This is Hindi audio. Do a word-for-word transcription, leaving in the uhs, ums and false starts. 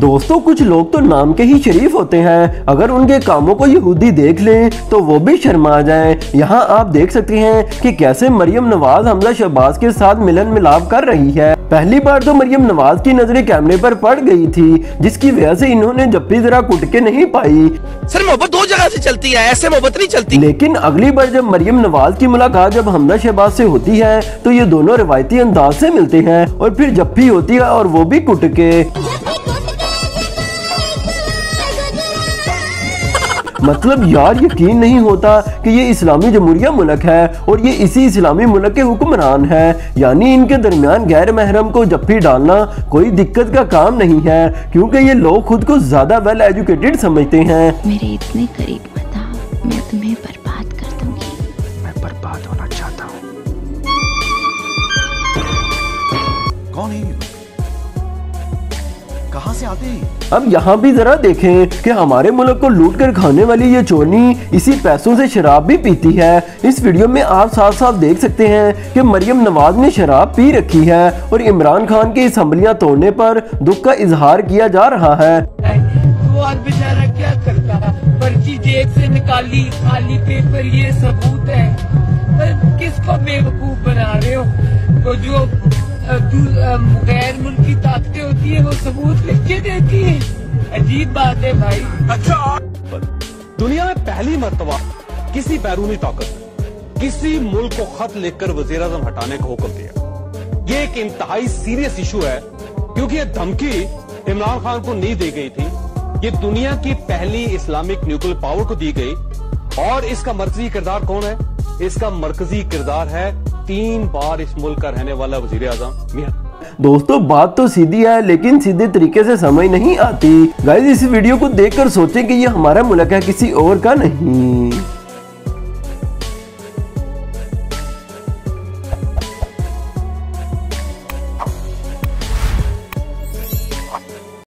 दोस्तों कुछ लोग तो नाम के ही शरीफ होते हैं, अगर उनके कामों को यहूदी देख लें तो वो भी शर्मा जाएं। यहाँ आप देख सकते हैं कि कैसे मरियम नवाज हमजा शहबाज के साथ मिलन मिलाप कर रही है। पहली बार तो मरियम नवाज की नजरें कैमरे पर पड़ गई थी, जिसकी वजह से इन्होंने जप्पी जरा कुट के नहीं पाई। सर मोहब्बत दो जगह से चलती है, ऐसे मोहब्बत नहीं चलती। लेकिन अगली बार जब मरियम नवाज की मुलाकात जब हमजा शहबाज से होती है तो ये दोनों रिवायती अंदाज से मिलते हैं और फिर जप्पी होती है और वो भी कुट के। मतलब यार यकीन नहीं होता कि ये इस्लामी जमहूरिया मुल्क है और ये इसी इस्लामी मुल्क के हुक्मरान है, यानी इनके दरमियान गैर महरम को जप्पी डालना कोई दिक्कत का काम नहीं है, क्योंकि ये लोग खुद को ज्यादा वेल एजुकेटेड समझते हैं। मेरे इतने करीब मत आओ, मैं तुम्हें बर्बाद कर दूंगी। मैं बर्बाद होना चाहता हूँ। कौन है? कहाँ से आते हैं? अब यहाँ भी जरा देखें कि हमारे मुल्क को लूट कर खाने वाली ये चोरनी इसी पैसों से शराब भी पीती है। इस वीडियो में आप साफ साफ देख सकते हैं कि मरियम नवाज ने शराब पी रखी है और इमरान खान की असम्बलियां तोड़ने पर दुख का इजहार किया जा रहा है। वो आज बेचारा क्या करता, पर्ची जेब से निकाली, खाली पेपर, ये सबूत है। किसको बेवकूफ बना रहे हो? तो जो गैर मुल्की ताकतें होती है वो सबूत लिख के देती है। अजीब बात है भाई। अच्छा, दुनिया में पहली मर्तबा किसी बैरूनी ताकत किसी मुल्क को खत लिखकर वजीर आजम हटाने का हुक्म दिया। ये एक इंतहाई सीरियस इशू है, क्योंकि ये धमकी इमरान खान को नहीं दी गई थी, ये दुनिया की पहली इस्लामिक न्यूक्लियर पावर को दी गई। और इसका मरकजी किरदार कौन है? इसका मरकजी किरदार है तीन बार इस मुल्क का रहने वाला वजीर आजम मियां। दोस्तों बात तो सीधी है लेकिन सीधे तरीके से समझ नहीं आती। गाइस इस वीडियो को देखकर सोचें कि ये हमारा मुल्क है, किसी और का नहीं।